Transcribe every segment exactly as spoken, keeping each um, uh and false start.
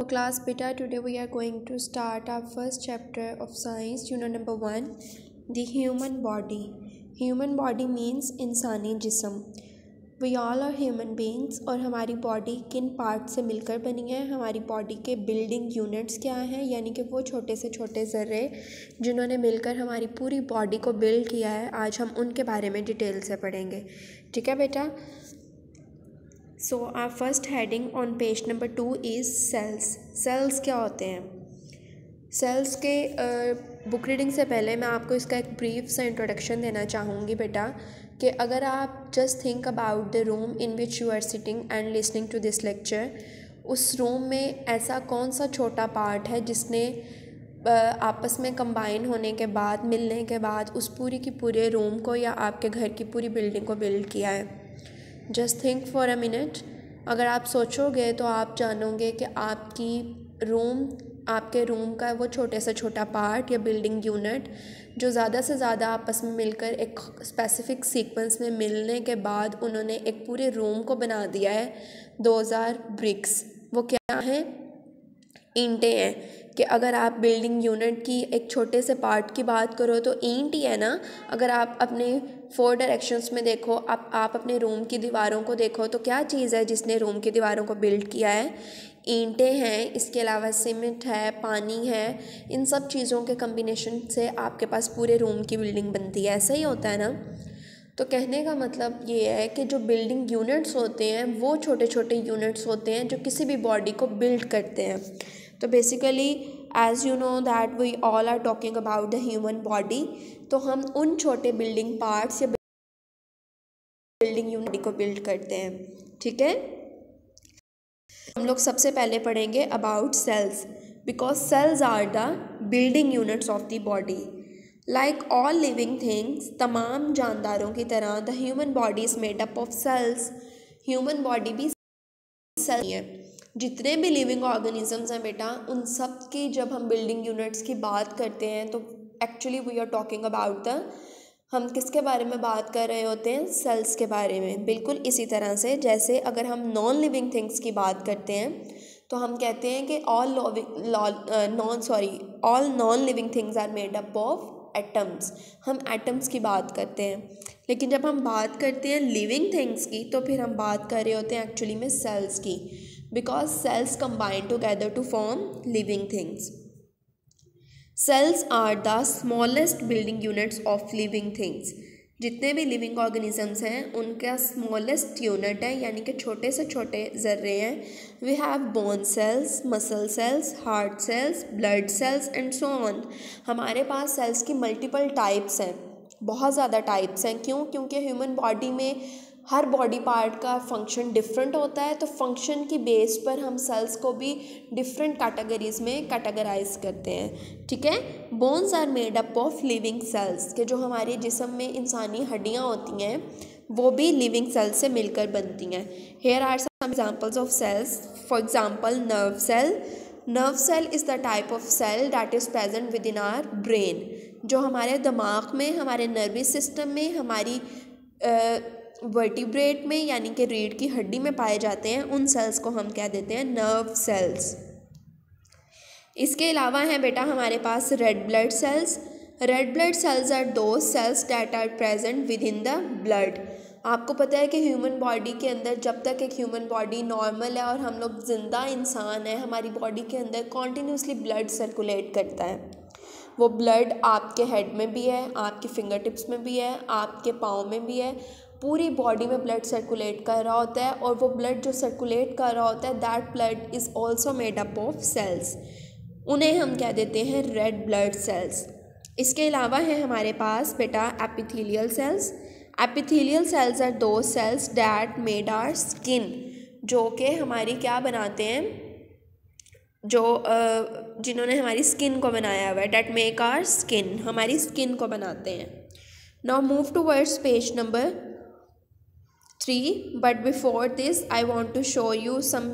class beta, today we are going to start our first chapter of science, unit number one, the human body. Human body means इंसानी जिस्म. We all are human beings और हमारी body किन part से मिलकर बनी है, हमारी बॉडी के बिल्डिंग यूनिट्स क्या हैं, यानी कि वो छोटे से छोटे ज़र्रे जिन्होंने मिलकर हमारी पूरी बॉडी को बिल्ड किया है. आज हम उनके बारे में डिटेल से पढ़ेंगे. ठीक है बेटा. So our first heading on page number two is cells. Cells क्या होते हैं? सेल्स के बुक रीडिंग से पहले मैं आपको इसका एक ब्रीफ सा इंट्रोडक्शन देना चाहूँगी बेटा, कि अगर आप just think about the room in which you are sitting and listening to this lecture, उस रूम में ऐसा कौन सा छोटा पार्ट है जिसने आपस में कंबाइन होने के बाद, मिलने के बाद उस पूरी की पूरे रूम को या आपके घर की पूरी बिल्डिंग को बिल्ड किया है. Just think for a minute. अगर आप सोचोगे तो आप जानोगे कि आपकी रूम आपके रूम का वो छोटे से छोटा पार्ट या बिल्डिंग यूनिट जो ज़्यादा से ज़्यादा आपस में मिलकर एक स्पेसिफिक सीक्वेंस में मिलने के बाद उन्होंने एक पूरे रूम को बना दिया है. Those are bricks. वो क्या हैं? ईंटें हैं. कि अगर आप बिल्डिंग यूनिट की एक छोटे से पार्ट की बात करो तो ईंट ही है ना. अगर आप अपने फोर डायरेक्शंस में देखो, आप आप अपने रूम की दीवारों को देखो तो क्या चीज़ है जिसने रूम की दीवारों को बिल्ड किया है? ईंटें हैं. इसके अलावा सीमेंट है, पानी है. इन सब चीज़ों के कम्बिनेशन से आपके पास पूरे रूम की बिल्डिंग बनती है. ऐसा ही होता है ना. तो कहने का मतलब ये है कि जो बिल्डिंग यूनिट्स होते हैं वो छोटे छोटे यूनिट्स होते हैं जो किसी भी बॉडी को बिल्ड करते हैं. तो basically as you know that we all are talking about the human body. तो हम उन छोटे बिल्डिंग पार्ट्स या बिल्डिंग यूनिट को बिल्ड करते हैं. ठीक है. हम लोग सबसे पहले पढ़ेंगे about cells, because cells are the building units of the body. Like all living things, तमाम जानदारों की तरह the human body is made up of cells. Human body भी सेल है. जितने भी लिविंग ऑर्गेनिजम्स हैं बेटा, उन सब की जब हम बिल्डिंग यूनिट्स की बात करते हैं तो actually we are talking about the, हम किसके बारे में बात कर रहे होते हैं? सेल्स के बारे में. बिल्कुल इसी तरह से जैसे अगर हम नॉन लिविंग थिंग्स की बात करते हैं तो हम कहते हैं कि all non sorry all non living things are made up of atoms. हम एटम्स की बात करते हैं. लेकिन जब हम बात करते हैं लिविंग थिंग्स की तो फिर हम बात कर रहे होते हैं एक्चुअली में सेल्स की, because cells combine together to form living things. Cells are the smallest building units of living things. जितने भी लिविंग ऑर्गेनिजम्स हैं उनका स्मॉलेस्ट यूनिट है, यानी कि छोटे से छोटे ज़र्रे हैं. We have bone cells, muscle cells, heart cells, blood cells and so on. हमारे पास सेल्स की मल्टीपल टाइप्स हैं, बहुत ज़्यादा टाइप्स हैं. क्यों? क्योंकि ह्यूमन बॉडी में हर बॉडी पार्ट का फंक्शन डिफरेंट होता है. तो फंक्शन की बेस पर हम सेल्स को भी डिफरेंट कैटेगरीज में कैटेगराइज करते हैं. ठीक है. Bones are made up of living cells, के जो हमारे जिस्म में इंसानी हड्डियाँ होती हैं वो भी लिविंग सेल्स से मिलकर बनती हैं. Here are some examples of cells. For example nerve cell. Nerve cell is the type of cell that is present within our brain. जो हमारे दिमाग में, हमारे नर्वस सिस्टम में, हमारी वर्टिब्रेट में यानी कि रीढ़ की हड्डी में पाए जाते हैं, उन सेल्स को हम क्या देते हैं? Nerve cells. इसके अलावा हैं बेटा हमारे पास red blood cells. Red blood cells are those cells that are present within the blood. आपको पता है कि ह्यूमन बॉडी के अंदर जब तक एक ह्यूमन बॉडी नॉर्मल है और हम लोग ज़िंदा इंसान हैं, हमारी बॉडी के अंदर कॉन्टीन्यूसली ब्लड सर्कुलेट करता है. वो ब्लड आपके हेड में भी है, आपके फिंगर टिप्स में भी है, आपके पाँव में भी है. पूरी बॉडी में ब्लड सर्कुलेट कर रहा होता है और वो ब्लड जो सर्कुलेट कर रहा होता है that blood is also made up of cells. उन्हें हम क्या देते हैं? Red blood cells. इसके अलावा है हमारे पास बेटा epithelial cells. Epithelial cells are those cells that made our skin, जो कि हमारी क्या बनाते हैं? जो जिन्होंने हमारी स्किन को बनाया हुआ है. डैट मेक आवर स्किन, हमारी स्किन को बनाते हैं. Now move towards page number three, but before this I want to show you some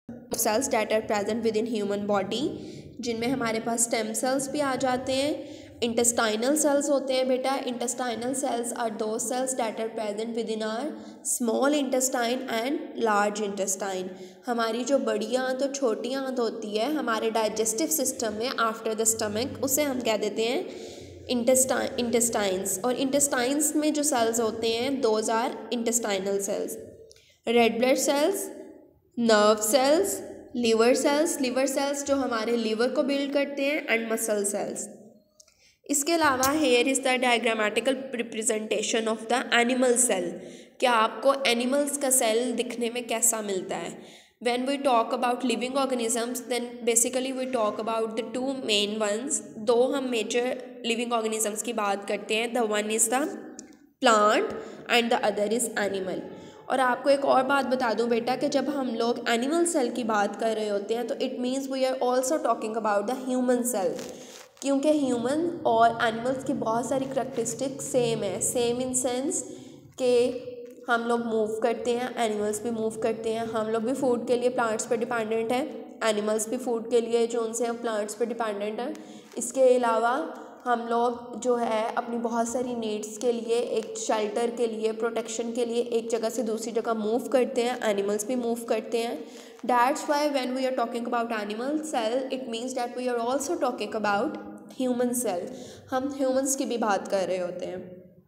cells that are present within human body, जिनमें हमारे पास स्टेम सेल्स भी आ जाते हैं इंटेस्टाइनल सेल्स होते हैं बेटा, intestinal cells are those cells that are present within our small intestine and large intestine. हमारी जो बड़ी आंत और छोटी आंत होती है हमारे डाइजेस्टिव सिस्टम में आफ्टर द स्टमक, उसे हम कह देते हैं इंटेस्टाइन इंटेस्टाइन्स। और इंटेस्टाइन्स में जो सेल्स होते हैं those are intestinal cells. Red blood cells, nerve cells, liver cells, liver cells जो हमारे लिवर को बिल्ड करते हैं, एंड मसल सेल्स। इसके अलावा here is the diagrammatical representation of the animal cell. क्या आपको एनिमल्स का सेल दिखने में कैसा मिलता है? When we talk about living organisms then basically we talk about the two main ones. दो हम मेजर लिविंग ऑर्गेनिजम्स की बात करते हैं, the one is the plant and the other is animal. और आपको एक और बात बता दूं बेटा कि जब हम लोग एनिमल सेल की बात कर रहे होते हैं तो it means we are also talking about the human cell, क्योंकि ह्यूमन और एनिमल्स की बहुत सारी करैक्टरिस्टिक सेम है। सेम इन सेंस कि हम लोग मूव करते हैं, एनिमल्स भी मूव करते हैं। हम लोग भी फूड के लिए प्लांट्स पर डिपेंडेंट हैं, एनिमल्स भी फूड के लिए जो उनसे हम प्लांट्स पर डिपेंडेंट हैं। इसके अलावा हम लोग जो है अपनी बहुत सारी नीड्स के लिए, एक शेल्टर के लिए, प्रोटेक्शन के लिए एक जगह से दूसरी जगह मूव करते हैं, एनिमल्स भी मूव करते हैं। That's why when we are talking about animal cell it means that we are also talking about human cell. हम ह्यूमंस की भी बात कर रहे होते हैं।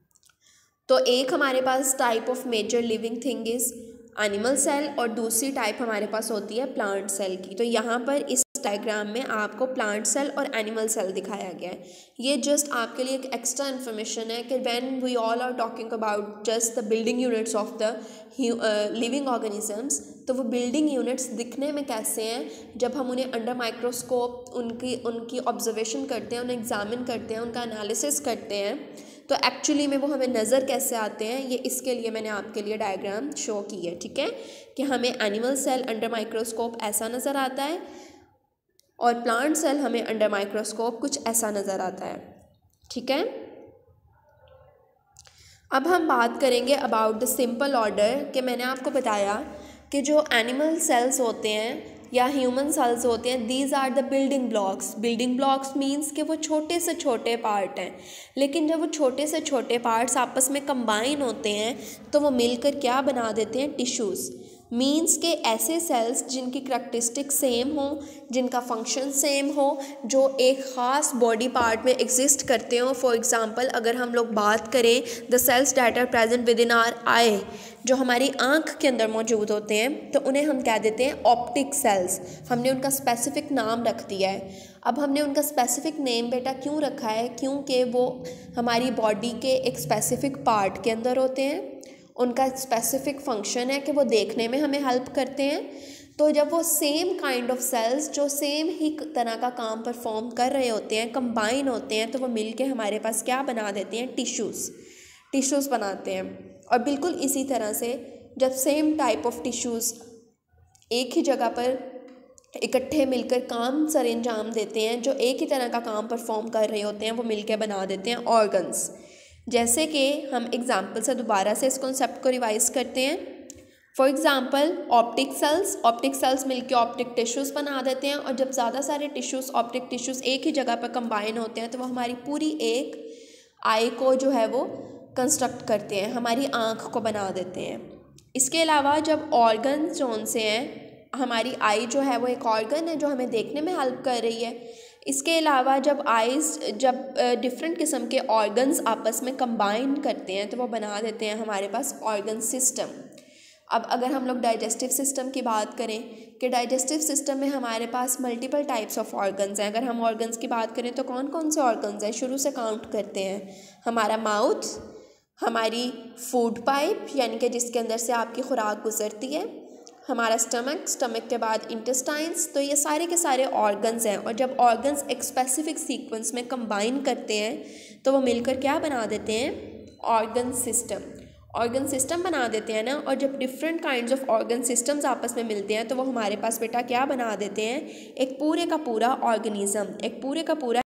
तो एक हमारे पास type of major living thing is animal cell और दूसरी टाइप हमारे पास होती है प्लांट सेल की। तो यहाँ पर इस डायग्राम में आपको प्लांट सेल और एनिमल सेल दिखाया गया है। ये जस्ट आपके लिए एक एक्स्ट्रा इन्फॉर्मेशन है कि when we all are talking about just the building units of the living organisms, तो वो बिल्डिंग यूनिट्स दिखने में कैसे हैं जब हम उन्हें अंडर माइक्रोस्कोप उनकी उनकी ऑब्जर्वेशन करते हैं, उन्हें एग्जामिन करते हैं, उनका एनालिसिस करते हैं, तो एक्चुअली में वो हमें नज़र कैसे आते हैं, ये इसके लिए मैंने आपके लिए डायग्राम शो की है। ठीक है, कि हमें एनिमल सेल अंडर माइक्रोस्कोप ऐसा नज़र आता है और प्लांट सेल हमें अंडर माइक्रोस्कोप कुछ ऐसा नज़र आता है। ठीक है, अब हम बात करेंगे अबाउट द सिंपल ऑर्डर। कि मैंने आपको बताया कि जो एनिमल सेल्स होते हैं या ह्यूमन सेल्स होते हैं, these are the building blocks. Building blocks means कि वो छोटे से छोटे पार्ट हैं, लेकिन जब वो छोटे से छोटे पार्ट्स आपस में कंबाइन होते हैं तो वो मिलकर क्या बना देते हैं? टिश्यूज़। मीन्स के ऐसे सेल्स जिनकी करैक्टरिस्टिक सेम हो, जिनका फंक्शन सेम हो, जो एक ख़ास बॉडी पार्ट में एग्जिस्ट करते हो। फॉर एग्ज़ाम्पल अगर हम लोग बात करें the cells that are present within our eye, जो हमारी आँख के अंदर मौजूद होते हैं, तो उन्हें हम कह देते हैं ऑप्टिक सेल्स। हमने उनका स्पेसिफिक नाम रख दिया है। अब हमने उनका स्पेसिफिक नेम बेटा क्यों रखा है? क्योंकि वो हमारी बॉडी के एक स्पेसिफिक पार्ट के अंदर होते हैं, उनका स्पेसिफिक फंक्शन है कि वो देखने में हमें हेल्प करते हैं। तो जब वो सेम काइंड ऑफ सेल्स जो सेम ही तरह का काम परफॉर्म कर रहे होते हैं, कंबाइन होते हैं, तो वो मिलके हमारे पास क्या बना देते हैं? टिश्यूज़ टिश्यूज़ बनाते हैं। और बिल्कुल इसी तरह से जब सेम टाइप ऑफ टिश्यूज़ एक ही जगह पर इकट्ठे मिलकर काम सर अंजाम देते हैं, जो एक ही तरह का काम परफॉर्म कर रहे होते हैं, वो मिलकर बना देते हैं ऑर्गन्स। जैसे कि हम एग्जाम्पल से दोबारा से इस कॉन्सेप्ट को रिवाइज करते हैं। For example optic cells optic cells मिलकर ऑप्टिक टिश्यूज़ बना देते हैं, और जब ज़्यादा सारे टिश्यूज़ ऑप्टिक टिश्यूज़ एक ही जगह पर कंबाइन होते हैं तो वो हमारी पूरी एक आई को जो है वो कंस्ट्रक्ट करते हैं, हमारी आँख को बना देते हैं। इसके अलावा जब ऑर्गन जोन से हैं, हमारी आई जो है वो एक ऑर्गन है जो हमें देखने में हेल्प कर रही है। इसके अलावा जब आइज़ जब डिफरेंट किस्म के ऑर्गन्स आपस में कंबाइन करते हैं तो वो बना देते हैं हमारे पास ऑर्गन सिस्टम। अब अगर हम लोग डाइजेस्टिव सिस्टम की बात करें कि डाइजेस्टिव सिस्टम में हमारे पास मल्टीपल टाइप्स ऑफ ऑर्गन्स हैं। अगर हम ऑर्गन्स की बात करें तो कौन कौन से ऑर्गन्स हैं? शुरू से काउंट करते हैं। हमारा माउथ, हमारी फूड पाइप यानी कि जिसके अंदर से आपकी खुराक गुजरती है, हमारा स्टमक, स्टमक के बाद इंटेस्टाइन्स। तो ये सारे के सारे ऑर्गन्स हैं, और जब ऑर्गन्स एक स्पेसिफिक सीक्वेंस में कंबाइन करते हैं तो वो मिलकर क्या बना देते हैं? ऑर्गन सिस्टम ऑर्गन सिस्टम बना देते हैं ना। और जब different kinds of organ systems आपस में मिलते हैं तो वो हमारे पास बेटा क्या बना देते हैं? एक पूरे का पूरा ऑर्गेनिज्म, एक पूरे का पूरा।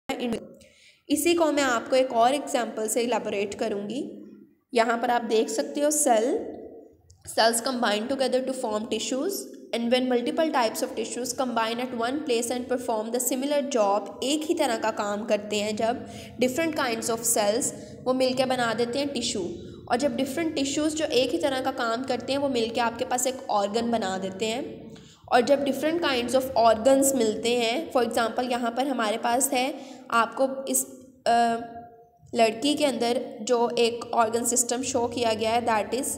इसी को मैं आपको एक और एग्जाम्पल से इलेबोरेट करूँगी। यहाँ पर आप देख सकते हो cell Cells combine together to form tissues. And when multiple types of tissues combine at one place and perform the similar job, एक ही तरह का काम करते हैं जब डिफरेंट काइंड्स ऑफ सेल्स वो मिलकर बना देते हैं टिश्यू, और जब डिफरेंट टिश्यूज़ जो एक ही तरह का काम करते हैं वो मिलकर आपके पास एक ऑर्गन बना देते हैं। और जब डिफरेंट काइंड्स ऑफ ऑर्गन्स मिलते हैं, फॉर एग्जांपल यहाँ पर हमारे पास है, आपको इस आ, लड़की के अंदर जो एक ऑर्गन सिस्टम शो किया गया है, दैट इज़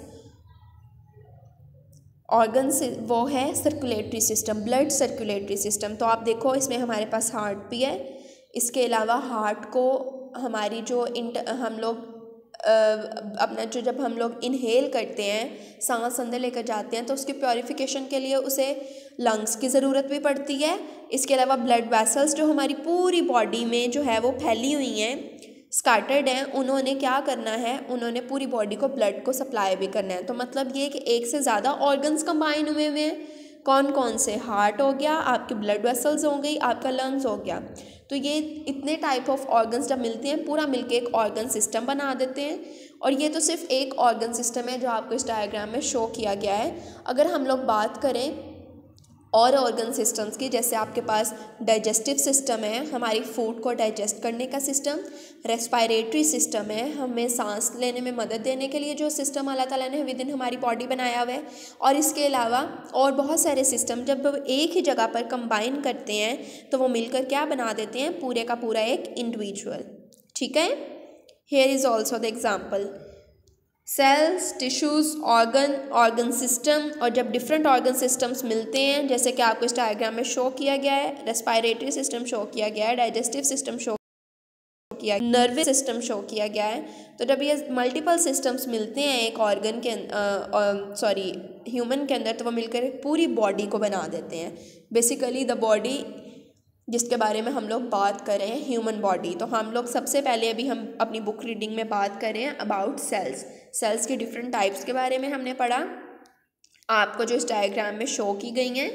ऑर्गन से वो है circulatory system, blood circulatory system. तो आप देखो इसमें हमारे पास हार्ट भी है, इसके अलावा हार्ट को हमारी जो इंट हम लोग अपना जो जब हम लोग इनहेल करते हैं, सांस अंदर लेकर जाते हैं, तो उसकी प्योरीफिकेशन के लिए उसे लंग्स की ज़रूरत भी पड़ती है। इसके अलावा ब्लड वेसल्स जो हमारी पूरी बॉडी में जो है वो फैली हुई हैं, स्कैटर्ड हैं, उन्होंने क्या करना है, उन्होंने पूरी बॉडी को ब्लड को सप्लाई भी करना है। तो मतलब ये कि एक से ज़्यादा ऑर्गन्स कंबाइन हुए हुए हैं। कौन कौन से? हार्ट हो गया, आपके ब्लड वेसल्स हो गई, आपका लंग्स हो गया। तो ये इतने टाइप ऑफ ऑर्गन्स जब मिलते हैं पूरा मिलके एक ऑर्गन सिस्टम बना देते हैं। और ये तो सिर्फ एक ऑर्गन सिस्टम है जो आपको इस डायग्राम में शो किया गया है। अगर हम लोग बात करें और ऑर्गन सिस्टम्स की, जैसे आपके पास डाइजेस्टिव सिस्टम है, हमारी फूड को डाइजेस्ट करने का सिस्टम, रेस्पिरेटरी सिस्टम है, हमें सांस लेने में मदद देने के लिए जो सिस्टम अल्लाह ताला ने विद इन हमारी बॉडी बनाया हुआ है। और इसके अलावा और बहुत सारे सिस्टम जब वो एक ही जगह पर कंबाइन करते हैं तो वो मिलकर क्या बना देते हैं, पूरे का पूरा एक इंडिविजुअल। ठीक है, here is also the example, cells, tissues, organ, organ system. और जब डिफरेंट ऑर्गन सिस्टम्स मिलते हैं, जैसे कि आपको इस डायग्राम में शो किया गया है, रेस्पिरेटरी सिस्टम शो किया गया है, डाइजेस्टिव सिस्टम शो किया, नर्वस सिस्टम शो किया गया है। तो जब ये मल्टीपल सिस्टम्स मिलते हैं एक ऑर्गन के सॉरी ह्यूमन के अंदर, तो वो मिलकर एक पूरी बॉडी को बना देते हैं। बेसिकली द बॉडी जिसके बारे में हम लोग बात कर रहे हैं, ह्यूमन बॉडी। तो हम लोग सबसे पहले अभी हम अपनी बुक रीडिंग में बात कर रहे हैं अबाउट सेल्स। सेल्स के डिफरेंट टाइप्स के बारे में हमने पढ़ा, आपको जो इस डायग्राम में शो की गई हैं,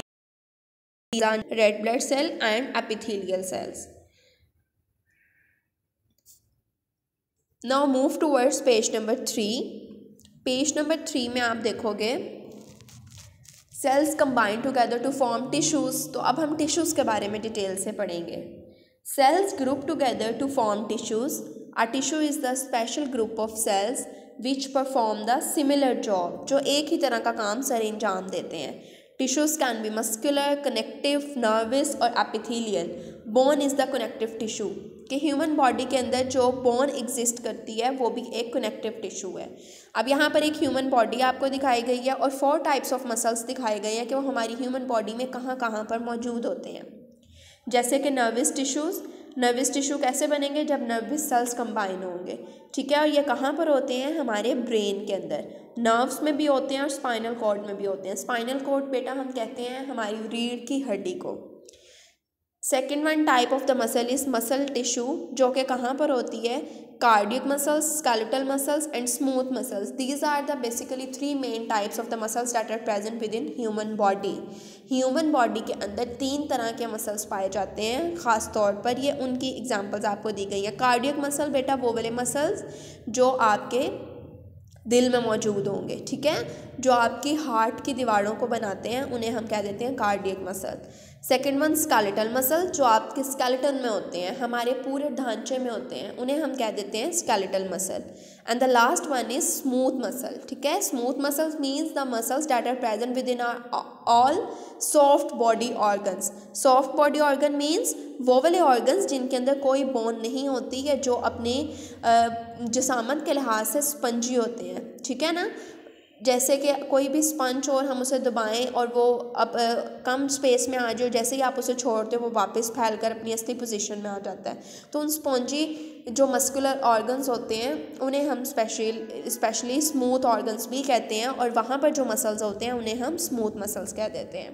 red blood cell and epithelial cells. Now move towards page number three. Page number three में आप देखोगे cells combine together to form tissues. तो अब हम टिश्यूज़ के बारे में डिटेल से पढ़ेंगे। Cells group together to form tissues. A tissue is the special group of cells which perform the similar job, जो एक ही तरह का काम सर अंजाम देते हैं। Tissues can be muscular, connective, nervous और epithelial. Bone is the connective tissue, कि ह्यूमन बॉडी के अंदर जो बोन एग्जिस्ट करती है वो भी एक कनेक्टिव टिश्यू है। अब यहाँ पर एक ह्यूमन बॉडी आपको दिखाई गई है और फोर टाइप्स ऑफ मसल्स दिखाए गए हैं कि वो हमारी ह्यूमन बॉडी में कहाँ कहाँ पर मौजूद होते हैं। जैसे कि नर्वस टिश्यूज़, नर्वस टिश्यू कैसे बनेंगे, जब नर्वस सेल्स कंबाइन होंगे। ठीक है, और ये कहाँ पर होते हैं, हमारे ब्रेन के अंदर, नर्व्स में भी होते हैं और स्पाइनल कॉर्ड में भी होते हैं। स्पाइनल कॉर्ड बेटा हम कहते हैं हमारी रीढ़ की हड्डी को। Second one type of the muscle is muscle tissue, जो कि कहाँ पर होती है, cardiac muscles, skeletal muscles and smooth muscles. These are the basically three main types of the muscles that are present within human body. Human body के अंदर तीन तरह के मसल्स पाए जाते हैं, ख़ास तौर पर ये उनकी एग्जांपल्स आपको दी गई हैं। कार्डियक मसल बेटा वो वाले मसल्स जो आपके दिल में मौजूद होंगे, ठीक है, जो आपकी हार्ट की दीवारों को बनाते हैं, उन्हें हम कह देते हैं cardiac muscle. Second one skeletal muscle, जो आपके स्केलेटन में होते हैं, हमारे पूरे ढांचे में होते हैं, उन्हें हम कह देते हैं skeletal muscle. And the last one is smooth muscle. ठीक है, smooth muscles means the muscles that are present within all soft body organs. Soft body organ means वो वाले ऑर्गन्स जिनके अंदर कोई बोन नहीं होती है, जो अपने जिसामत के लिहाज से स्पंजी होते हैं। ठीक है ना, जैसे कि कोई भी स्पंज और हम उसे दबाएं और वो अब आ, कम स्पेस में आ जाए, जैसे ही आप उसे छोड़ते हो वो वापस फैल कर अपनी असली पोजीशन में आ जाता है। तो उन स्पंजी जो मस्कुलर ऑर्गन्स होते हैं उन्हें हम स्पेशल स्पेशली स्मूथ ऑर्गन्स भी कहते हैं, और वहाँ पर जो मसल्स होते हैं उन्हें हम स्मूथ मसल्स कह देते हैं।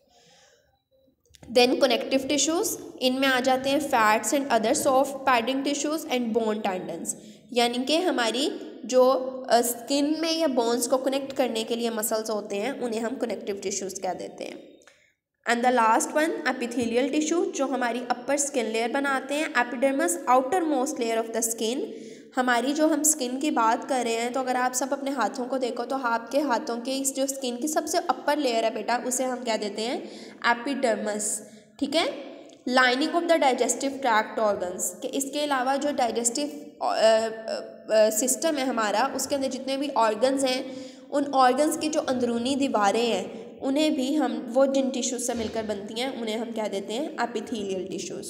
देन कनेक्टिव टिश्यूज़, इनमें आ जाते हैं fats and other soft padding tissues and bone tendons, यानी कि हमारी जो स्किन में या बोन्स को कनेक्ट करने के लिए मसल्स होते हैं उन्हें हम कनेक्टिव टिश्यूज़ कह देते हैं। And the last one epithelial tissue, जो हमारी अपर स्किन लेयर बनाते हैं। Epidermis outermost layer of the skin, हमारी जो हम स्किन की बात कर रहे हैं, तो अगर आप सब अपने हाथों को देखो तो आपके हाथों के इस जो स्किन की सबसे अपर लेयर है बेटा, उसे हम क्या देते हैं, एपिडर्मिस, ठीक है। Lining of the digestive tract organs, के इसके अलावा जो डाइजेस्टिव सिस्टम है हमारा, उसके अंदर जितने भी ऑर्गन्स हैं, उन ऑर्गन्स की जो अंदरूनी दीवारें हैं, उन्हें भी हम, वो जिन टिश्यूज से मिलकर बनती हैं, उन्हें हम क्या देते हैं, epithelial tissues.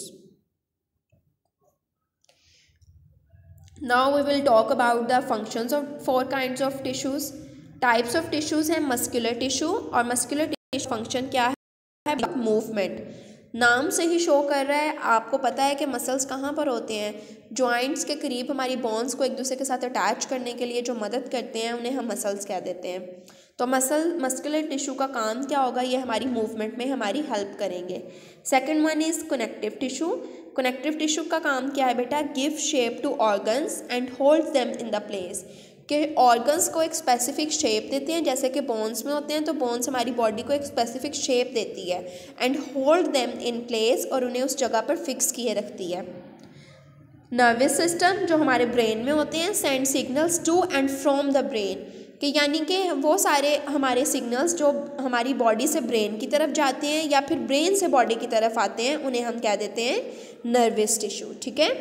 Now we will talk about the functions of four kinds of tissues. Types of tissues हैं मस्कुलर टिश्यू, और मस्कुलर टिश्यू फंक्शन क्या है, मूवमेंट। नाम से ही शो कर रहा है, आपको पता है कि मसल्स कहाँ पर होते हैं, जॉइंट्स के करीब हमारी बोन्स को एक दूसरे के साथ अटैच करने के लिए जो मदद करते हैं, उन्हें हम मसल्स कह देते हैं। तो मसल मस्कुलर टिश्यू का काम क्या होगा, ये हमारी मूवमेंट में हमारी हेल्प करेंगे। Second one is connective tissue. Connective tissue का काम क्या है बेटा, give shape to organs and hold them in the place, कि ऑर्गन्स को एक स्पेसिफिक शेप देते हैं, जैसे कि बोन्स में होते हैं, तो बोन्स हमारी बॉडी को एक स्पेसिफिक शेप देती है, and hold them in place, और उन्हें उस जगह पर फिक्स किए रखती है। नर्वस सिस्टम जो हमारे ब्रेन में होते हैं, send signals to and from the brain, कि यानी कि वो सारे हमारे सिग्नल्स जो हमारी बॉडी से ब्रेन की तरफ जाते हैं या फिर ब्रेन से बॉडी की तरफ आते हैं, उन्हें हम क्या देते हैं, नर्वस टिश्यू, ठीक है।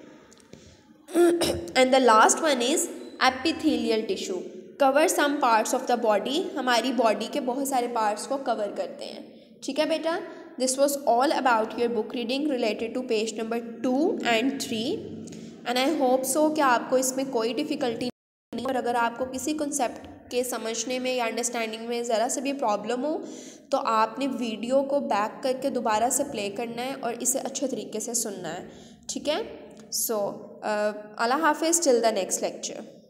And the last one is epithelial tissue, cover some parts of the body, हमारी बॉडी के बहुत सारे पार्ट्स को कवर करते हैं, ठीक है बेटा। This was all about your book reading related to page number two and three, and I hope so कि आपको इसमें कोई डिफ़िकल्टी नहीं, और अगर आपको किसी कॉन्सेप्ट के समझने में या अंडरस्टैंडिंग में ज़रा से भी प्रॉब्लम हो, तो आपने वीडियो को बैक करके दोबारा से प्ले करना है और इसे अच्छे तरीके से सुनना है, ठीक है। सो अल्लाह हाफिज़, टिल द नेक्स्ट लेक्चर।